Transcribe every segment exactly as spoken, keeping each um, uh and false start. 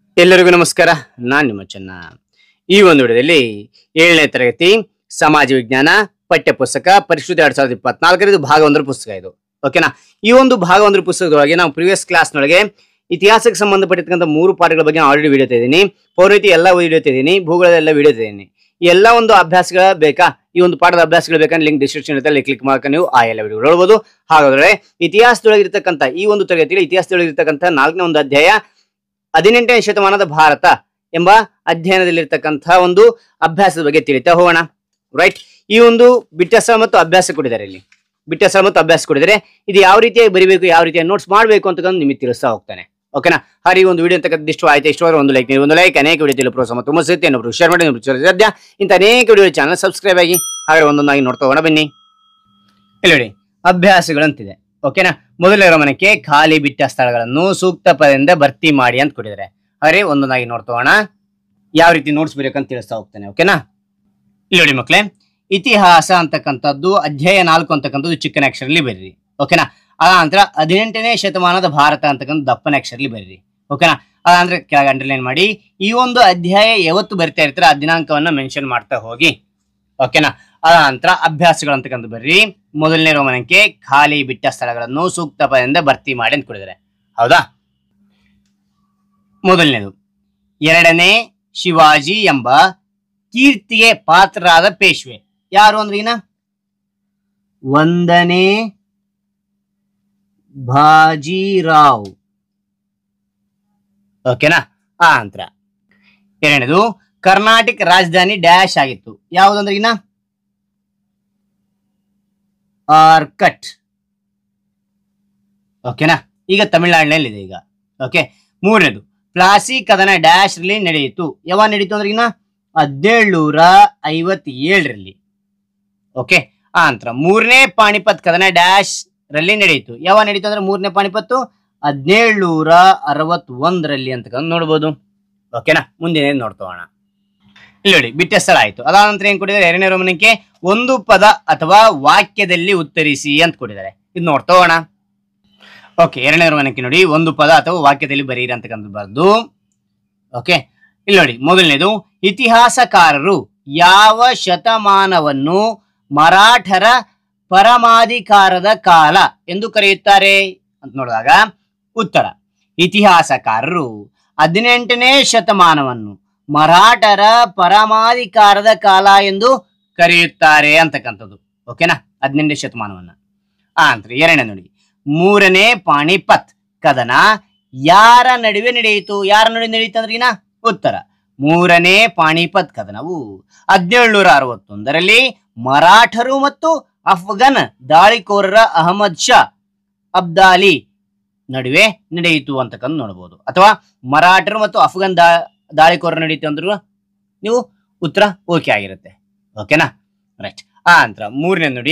ಎಲ್ಲರಿಗೂ ನಮಸ್ಕಾರ. ನಾನು ನಿಮ್ಮ ಚೆನ್ನ. ಈ ಒಂದು ವಿಡಿಯೋದಲ್ಲಿ ಏಳನೇ ತರಗತಿ ಸಮಾಜ ವಿಜ್ಞಾನ ಪಠ್ಯ ಪುಸ್ತಕ ಪರಿಶುದ್ಧ ಎರಡ್ ಸಾವಿರದ ಇಪ್ಪತ್ನಾಲ್ಕರದು ಭಾಗ ಒಂದರ ಪುಸ್ತಕ ಇದು. ಓಕೆನಾ. ಈ ಒಂದು ಭಾಗ ಒಂದರ ಪುಸ್ತಕದೊಳಗೆ ನಾವು ಪ್ರಿವಿಯಸ್ ಕ್ಲಾಸ್ನೊಳಗೆ ಇತಿಹಾಸಕ್ಕೆ ಸಂಬಂಧಪಟ್ಟಿರ್ತಕ್ಕಂಥ ಮೂರು ಪಾಠಗಳ ಬಗ್ಗೆ ನಾನು ಆಲ್ರೆಡಿ ವಿಡಿಯೋ ತೆಗೆದಿದ್ದೀನಿ. ಪೌರಹಿತ್ಯ ಎಲ್ಲ ವಿಡಿಯೋ ತೆಗೆದಿದ್ದೀನಿ, ಭೂಗೋಳದ ಎಲ್ಲ ವಿಡಿಯೋ ತೆಗೆದಿದ್ದೀನಿ. ಈ ಎಲ್ಲ ಒಂದು ಅಭ್ಯಾಸಗಳ ಬೇಕಾ, ಈ ಒಂದು ಪಾಠದ ಅಭ್ಯಾಸಗಳು ಬೇಕಾದ್ರೆ ಲಿಂಕ್ ಡಿಸ್ಕ್ರಿಪ್ಷನ್ ಇರುತ್ತೆ, ಕ್ಲಿಕ್ ಮಾಡ್ಕೊಂಡು ನೀವು ಆ ಎಲ್ಲ ವಿಡಿಯೋ ನೋಡಬಹುದು. ಹಾಗಾದ್ರೆ ಇತಿಹಾಸದೊಳಗಿರ್ತಕ್ಕಂಥ ಈ ಒಂದು ತರಗತಿಯಲ್ಲಿ ಇತಿಹಾಸದೊಳಗಿರ್ತಕ್ಕಂಥ ನಾಲ್ಕನೇ ಒಂದು ಅಧ್ಯಾಯ ಹದಿನೆಂಟನೇ ಶತಮಾನದ ಭಾರತ ಎಂಬ ಅಧ್ಯಯನದಲ್ಲಿರ್ತಕ್ಕಂಥ ಒಂದು ಅಭ್ಯಾಸದ ಬಗ್ಗೆ ತಿಳಿತಾ ಹೋಗೋಣ. ರೈಟ್. ಈ ಒಂದು ಬಿಟ್ಟ ಸ್ಥಳ ಮತ್ತು ಅಭ್ಯಾಸ ಕೊಟ್ಟಿದ್ದಾರೆ. ಇಲ್ಲಿ ಬಿಟ್ಟ ಸ್ಥಳ ಮತ್ತು ಅಭ್ಯಾಸ ಕೊಟ್ಟಿದ್ದಾರೆ. ಇದು ಯಾವ ರೀತಿಯಾಗಿ ಬರೀಬೇಕು, ಯಾವ ರೀತಿಯಾಗಿ ನೋಟ್ಸ್ ಮಾಡಬೇಕು ಅಂತ ನಿಮಗೆ ತಿಳಿಸ್ತಾ ಹೋಗ್ತಾನೆ. ಓಕೆನಾ. ಹಾಗೆ ಒಂದು ವಿಡಿಯೋ ಅಂತಕ್ಕಂಥ ಇಷ್ಟ ಆಯ್ತು, ಇಷ್ಟವಾದ್ರೆ ಒಂದು ಲೈಕ್ ನೀವು ಒಂದು ಲೈಕ್ ಅನೇಕ ವಿಡಿಯೋ ತಿಳಿದು ಪ್ರೋತ್ಸಾಹ ತುಂಬ ಸಿಗುತ್ತೆ. ಇನ್ನೊಬ್ರು ಶೇರ್ ಮಾಡಿ, ಸಾಧ್ಯ ಇಂಥ ಅನೇಕ ವಿಡಿಯೋ ಚಾನಲ್ ಸಬ್ಸ್ಕ್ರೈಬ್ ಆಗಿ ಹಾಗೆ ಒಂದೊಂದಾಗಿ ನೋಡ್ತಾ ಹೋಗೋಣ ಬನ್ನಿ. ಇಲ್ಲಿ ನೋಡಿ ಅಭ್ಯಾಸಗಳಂತಿದೆ. ಓಕೆನಾ. ಮೊದಲನೇ ಗಮನಕ್ಕೆ ಖಾಲಿ ಬಿಟ್ಟ ಸ್ಥಳಗಳನ್ನು ಸೂಕ್ತ ಪದದಿಂದ ಭರ್ತಿ ಮಾಡಿ ಅಂತ ಕೊಟ್ಟಿದ್ದಾರೆ. ಹಾಗೆ ಒಂದೊಂದಾಗಿ ನೋಡ್ತಾ ಹೋಗೋಣ, ಯಾವ ರೀತಿ ನೋಟ್ಸ್ ಬರೆಯಬೇಕಂತ ತಿಳಿಸ್ತಾ ಹೋಗ್ತಾನೆ. ಓಕೆನಾ. ಇಲ್ಲಿ ನೋಡಿ ಮಕ್ಕಳೇ, ಇತಿಹಾಸ ಅಂತಕ್ಕಂಥದ್ದು ಅಧ್ಯಾಯ ನಾಲ್ಕು ಅಂತಕ್ಕಂಥದ್ದು ಚಿಕ್ಕನ ಅಕ್ಷರಲ್ಲಿ ಬರೀರಿ. ಓಕೆನಾ. ಅದ ನಂತರ ಹದಿನೆಂಟನೇ ಶತಮಾನದ ಭಾರತ ಅಂತಕ್ಕಂಥ ದಪ್ಪನ ಅಕ್ಷರಲ್ಲಿ ಬರೀರಿ. ಓಕೆನಾ. ಅದ ನಂತರ ಕೆಳಗೆ ಅಂಡರ್ಲೈನ್ ಮಾಡಿ ಈ ಒಂದು ಅಧ್ಯಾಯ ಯಾವತ್ತು ಬರಿತಾ ಇರ್ತಾರೆ ಆ ದಿನಾಂಕವನ್ನ ಮೆನ್ಷನ್ ಮಾಡ್ತಾ ಹೋಗಿ. ಓಕೆನಾ. ಅದ ನಂತರ ಅಭ್ಯಾಸಗಳು ಅಂತಕ್ಕಂಥ ಬರ್ರಿ. ಮೊದಲನೇ ರೋಮನಕ್ಕೆ ಖಾಲಿ ಬಿಟ್ಟ ಸ್ಥಳಗಳನ್ನು ಸೂಕ್ತ ಪದದಿಂದ ಭರ್ತಿ ಮಾಡಿ ಅಂತ ಕೊಡಿದ್ದಾರೆ. ಹೌದಾ. ಮೊದಲನೇದು, ಎರಡನೇ ಶಿವಾಜಿ ಎಂಬ ಕೀರ್ತಿಗೆ ಪಾತ್ರರಾದ ಪೇಶ್ವೆ ಯಾರು ಅಂದ್ರೀನ? ಒಂದನೇ ಬಾಜಿರಾವ್. ಓಕೆನಾ. ಆ ನಂತರ ಎರಡನೇದು, ಕರ್ನಾಟಕ ರಾಜಧಾನಿ ಡ್ಯಾಶ್ ಆಗಿತ್ತು ಯಾವುದಂದ್ರೆ ಈನ? ಆರ್ಕಟ್. ಓಕೆನಾ. ಈಗ ತಮಿಳುನಾಡಿನಲ್ಲಿದೆ ಈಗ. ಓಕೆ. ಮೂರನೇದು, ಪ್ಲಾಸಿ ಕದನ ಡ್ಯಾಶ್ ರಲ್ಲಿ ನಡೆಯಿತು ಯಾವಾಗ ನಡೀತು ಅಂದ್ರೆ ಈನ? ಹದಿನೇಳುನೂರ ಐವತ್ತೇಳರಲ್ಲಿ. ಓಕೆ. ಆ ನಂತರ ಮೂರನೇ ಪಾಣಿಪತ್ ಕದನ ಡ್ಯಾಶ್ ರಲ್ಲಿ ನಡೆಯಿತು ಯಾವಾಗ ನಡೀತು ಅಂದ್ರೆ ಮೂರನೇ ಪಾಣಿಪತ್ತು ಹದಿನೇಳುನೂರ ಅರವತ್ ಒಂದರಲ್ಲಿ ಅಂತ ನೋಡ್ಬೋದು. ಓಕೆನಾ. ಮುಂದಿನ ನೋಡ್ತೋಣ. ಇಲ್ಲಿ ನೋಡಿ ಬಿಟ್ಟ ಸ್ಥಳ ಆಯ್ತು. ಅದಾದ ನಂತರ ಏನ್ ಕೊಟ್ಟಿದ್ದಾರೆ? ಎರಡನೇ ರೋಮನಕ್ಕೆ ಒಂದು ಪದ ಅಥವಾ ವಾಕ್ಯದಲ್ಲಿ ಉತ್ತರಿಸಿ ಅಂತ ಕೊಟ್ಟಿದ್ದಾರೆ. ಇದು ನೋಡ್ತಾ ಹೋಗೋಣ. ಓಕೆ. ಎರಡನೇ ರೋಮನಕ್ಕೆ ನೋಡಿ ಒಂದು ಪದ ಅಥವಾ ವಾಕ್ಯದಲ್ಲಿ ಬರೀರಿ ಅಂತಕ್ಕಂಥ ಬರ್ದು. ಓಕೆ. ಇಲ್ಲಿ ನೋಡಿ ಮೊದಲನೇದು, ಇತಿಹಾಸಕಾರರು ಯಾವ ಶತಮಾನವನ್ನು ಮರಾಠರ ಪರಮಾಧಿಕಾರದ ಕಾಲ ಎಂದು ಕರೆಯುತ್ತಾರೆ ಅಂತ ನೋಡಿದಾಗ ಉತ್ತರ, ಇತಿಹಾಸಕಾರರು ಹದಿನೆಂಟನೇ ಶತಮಾನವನ್ನು ಮರಾಠರ ಪರಮಾಧಿಕಾರದ ಕಾಲ ಎಂದು ಕರೆಯುತ್ತಾರೆ ಅಂತಕ್ಕಂಥದ್ದು. ಓಕೆನಾ. ಹದಿನೆಂಟನೇ ಶತಮಾನವನ್ನ. ಆ ನಂತರ ಎರಡನೇ ನೋಡಿ, ಮೂರನೇ ಪಾಣಿಪತ್ ಕದನ ಯಾರ ನಡುವೆ ನಡೆಯಿತು? ಯಾರ ನಡುವೆ ನಡೆಯಿತು ಅಂದ್ರೆ ಈನ? ಉತ್ತರ, ಮೂರನೇ ಪಾಣಿಪತ್ ಕದನವು ಹದಿನೇಳುನೂರ ಅರವತ್ತೊಂದರಲ್ಲಿ ಮರಾಠರು ಮತ್ತು ಅಫ್ಘನ್ ದಾಳಿಕೋರರ ಅಹಮದ್ ಶಾ ಅಬ್ದಾಲಿ ನಡುವೆ ನಡೆಯಿತು ಅಂತಕ್ಕಂಥ ನೋಡಬಹುದು. ಅಥವಾ ಮರಾಠರು ಮತ್ತು ಅಫ್ಘನ್ ದಾ ದಾಳಿಕೋರರು ನಡೆಯಿತು ಅಂದ್ರು ನೀವು ಉತ್ತರ ಓಕೆ ಆಗಿರುತ್ತೆ. ಓಕೆನಾ. ರೈಟ್. ಆ ನಂತರ ಮೂರನೇ ನೋಡಿ,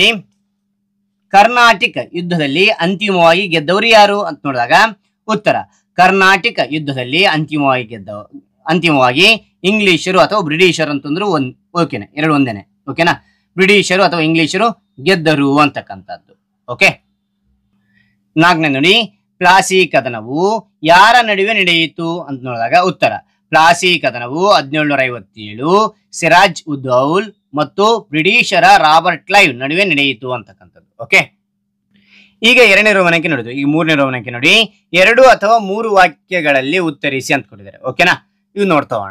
ಕರ್ನಾಟಕ ಯುದ್ಧದಲ್ಲಿ ಅಂತಿಮವಾಗಿ ಗೆದ್ದವರು ಯಾರು ಅಂತ ನೋಡಿದಾಗ ಉತ್ತರ, ಕರ್ನಾಟಕ ಯುದ್ಧದಲ್ಲಿ ಅಂತಿಮವಾಗಿ ಗೆದ್ದ ಅಂತಿಮವಾಗಿ ಇಂಗ್ಲಿಷರು ಅಥವಾ ಬ್ರಿಟಿಷರು ಅಂತಂದ್ರು ಒಂದ್ ಓಕೆನಾ, ಎರಡು ಒಂದೇನೆ. ಓಕೆನಾ. ಬ್ರಿಟಿಷರು ಅಥವಾ ಇಂಗ್ಲಿಷರು ಗೆದ್ದರು ಅಂತಕ್ಕಂಥದ್ದು. ಓಕೆ. ನಾಲ್ಕನೇ ನೋಡಿ, ಪ್ಲಾಸಿ ಕದನವು ಯಾರ ನಡುವೆ ನಡೆಯಿತು ಅಂತ ನೋಡಿದಾಗ ಉತ್ತರ, ಪ್ಲಾಸಿ ಕದನವು ಹದಿನೇಳುನೂರ ಐವತ್ತೇಳು ಸಿರಾಜ್ ಉದ್ದೌಲ್ ಮತ್ತು ಬ್ರಿಟಿಷರ ರಾಬರ್ಟ್ ಕ್ಲೈವ್ ನಡುವೆ ನಡೆಯಿತು ಅಂತಕ್ಕಂಥದ್ದು. ಓಕೆ. ಈಗ ಎರಡನೇ ರೋಮನಕ್ಕೆ ನೋಡಿದ್ರು. ಈಗ ಮೂರನೇ ರೋಮನಕ್ಕೆ ನೋಡಿ, ಎರಡು ಅಥವಾ ಮೂರು ವಾಕ್ಯಗಳಲ್ಲಿ ಉತ್ತರಿಸಿ ಅಂತ ಕೊಟ್ಟಿದ್ದಾರೆ. ಓಕೆನಾ. ಇವು ನೋಡ್ತಾ ಹೋಗೋಣ.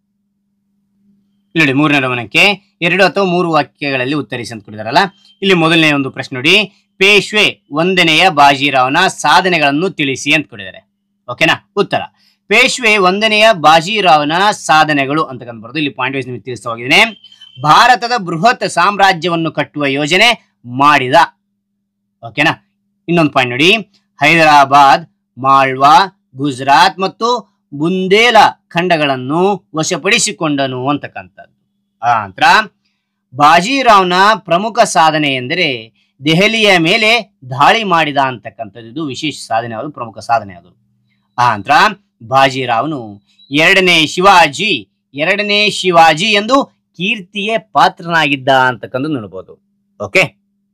ನೋಡಿ ಮೂರನೇ ರೋಮನಕ್ಕೆ ಎರಡು ಅಥವಾ ಮೂರು ವಾಕ್ಯಗಳಲ್ಲಿ ಉತ್ತರಿಸಿ ಅಂತ ಕೊಟ್ಟಿದಾರಲ್ಲ. ಇಲ್ಲಿ ಮೊದಲನೇ ಒಂದು ಪ್ರಶ್ನೆ ನೋಡಿ, ಪೇಶ್ವೆ ಒಂದನೆಯ ಬಾಜಿರಾವ್ನ ಸಾಧನೆಗಳನ್ನು ತಿಳಿಸಿ ಅಂತ ಕೊಟ್ಟಿದ್ದಾರೆ. ಓಕೆನಾ. ಉತ್ತರ, ಪೇಶ್ವೆ ಒಂದನೆಯ ಬಾಜಿರಾವ್ನ ಸಾಧನೆಗಳು ಅಂತಕ್ಕಂಥ ಬರೋದು. ಇಲ್ಲಿ ಪಾಯಿಂಟ್ ವೈಸ್ ನಿಮಗೆ ತಿಳಿಸ್ತಾ ಹೋಗಿದ್ದೇನೆ. ಭಾರತದ ಬೃಹತ್ ಸಾಮ್ರಾಜ್ಯವನ್ನು ಕಟ್ಟುವ ಯೋಜನೆ ಮಾಡಿದ. ಓಕೆನಾ. ಇನ್ನೊಂದು ಪಾಯಿಂಟ್ ನೋಡಿ, ಹೈದರಾಬಾದ್, ಮಾಳ್ವಾ, ಗುಜರಾತ್ ಮತ್ತು ಬುಂದೇಲ ಖಂಡಗಳನ್ನು ವಶಪಡಿಸಿಕೊಂಡನು ಅಂತಕ್ಕಂಥದ್ದು. ಆ ನಂತರ ಬಾಜಿರಾವ್ನ ಪ್ರಮುಖ ಸಾಧನೆ ಎಂದರೆ ದೆಹಲಿಯ ಮೇಲೆ ದಾಳಿ ಮಾಡಿದ ಅಂತಕ್ಕಂಥದ್ದು. ಇದು ವಿಶೇಷ ಸಾಧನೆ, ಅದು ಪ್ರಮುಖ ಸಾಧನೆ ಅದು. ಆ ನಂತರ ಬಾಜಿರಾವ್ನು ಎರಡನೇ ಶಿವಾಜಿ ಎರಡನೇ ಶಿವಾಜಿ ಎಂದು ಕೀರ್ತಿಗೆ ಪಾತ್ರನಾಗಿದ್ದ ಅಂತಕ್ಕಂಥ ನೋಡಬಹುದು. ಓಕೆ.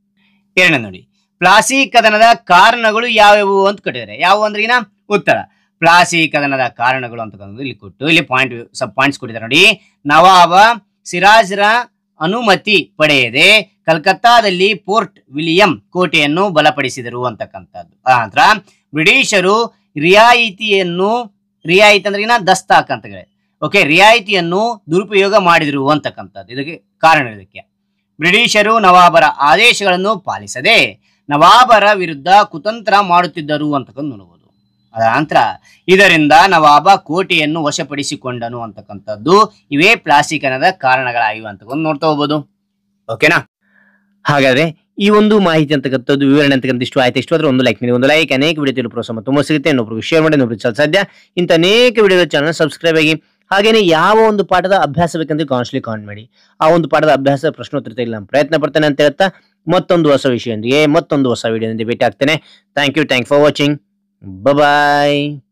ಎರಡನೇ ನೋಡಿ, ಪ್ಲಾಸಿ ಕದನದ ಕಾರಣಗಳು ಯಾವ್ಯಾವು ಅಂತ ಕೊಟ್ಟಿದ್ದಾರೆ. ಯಾವ ಅಂದ್ರೆ ಈನ? ಉತ್ತರ, ಪ್ಲಾಸಿ ಕದನದ ಕಾರಣಗಳು ಅಂತಕ್ಕಂಥದ್ದು ಇಲ್ಲಿ ಕೊಟ್ಟು ಇಲ್ಲಿ ಪಾಯಿಂಟ್ ಸಬ್ ಪಾಯಿಂಟ್ಸ್ ಕೊಟ್ಟಿದ್ದಾರೆ ನೋಡಿ. ನವಾಬ ಸಿರಾಜ್ರ ಅನುಮತಿ ಪಡೆಯದೆ ಕಲ್ಕತ್ತಾದಲ್ಲಿ ಫೋರ್ಟ್ ವಿಲಿಯಂ ಕೋಟೆಯನ್ನು ಬಲಪಡಿಸಿದರು ಅಂತಕ್ಕಂಥದ್ದು. ಆನಂತರ ಬ್ರಿಟಿಷರು ರಿಯಾಯಿತಿಯನ್ನು ರಿಯಾಯಿತಿ ಅಂದ್ರೆ ಏನ ದಸ್ತಾಕ್ ಅಂತ ಹೇಳಿ ಓಕೆ ರಿಯಾಯಿತಿಯನ್ನು ದುರುಪಯೋಗ ಮಾಡಿದ್ರು ಅಂತಕ್ಕಂಥದ್ದು. ಇದಕ್ಕೆ ಕಾರಣ ಇದಕ್ಕೆ ಬ್ರಿಟಿಷರು ನವಾಬರ ಆದೇಶಗಳನ್ನು ಪಾಲಿಸದೆ ನವಾಬರ ವಿರುದ್ಧ ಕುತಂತ್ರ ಮಾಡುತ್ತಿದ್ದರು ಅಂತಕ್ಕಂಥ ನೋಡಬಹುದು. ಅದರ ನಂತರ ಇದರಿಂದ ನವಾಬ ಕೋಟೆಯನ್ನು ವಶಪಡಿಸಿಕೊಂಡನು ಅಂತಕ್ಕಂಥದ್ದು. ಇವೇ ಪ್ಲಾಸಿ ಕದನದ ಕಾರಣಗಳಾಗಿವೆ ಅಂತಕೊಂಡು ನೋಡ್ತಾ ಹೋಗ್ಬೋದು. ಓಕೆನಾ? ಹಾಗಾದ್ರೆ ಈ ಒಂದು ಮಾಹಿತಿ ಅಂತಕ್ಕಂಥದ್ದು ವಿವರಣೆ ಅಂತಕ್ಕಂಥ ಇಷ್ಟು ಆಯ್ತು. ಇಷ್ಟು ಆದ್ರೆ ಒಂದು ಲೈಕ್ ನೀಡಿ, ಒಂದು ಲೈಕ್ ಅನೇಕ ವಿಡಿಯೋ ಪ್ರೋತ್ಸಾಹ ತುಂಬ ಸಿಗುತ್ತೆ. ಇನ್ನೊಬ್ರಿಗೆ ಶೇರ್ ಮಾಡಿ, ಇನ್ನೊಬ್ರಿಗೆ ಚಲ ಸಾಧ್ಯ ಇಂಥ ಅನೇಕ ವಿಡಿಯೋ ಚಾನಲ್ ಸಬ್ಸ್ಕ್ರೈಬ್ ಆಗಿ. ಹಾಗೇನೆ ಯಾವ ಒಂದು ಪಾಠದ ಅಭ್ಯಾಸ ಬೇಕಂತ ಕಾನ್ಸ್ಟ್ಲಿ ಕಾಮೆಂಟ್ ಮಾಡಿ. ಆ ಒಂದು ಪಾಠದ ಅಭ್ಯಾಸ ಪ್ರಶ್ನೋತ್ತರ ಇಲ್ಲ ಪ್ರಯತ್ನ ಪಡ್ತೇನೆ ಅಂತ ಹೇಳ್ತಾ ಮತ್ತೊಂದು ಹೊಸ ವಿಷಯದೊಂದಿಗೆ ಮತ್ತೊಂದು ಹೊಸ ವಿಡಿಯೋದೊಂದಿಗೆ ಭೇಟಿ ಆಗ್ತೇನೆ. Thank you thank for watching. Bye.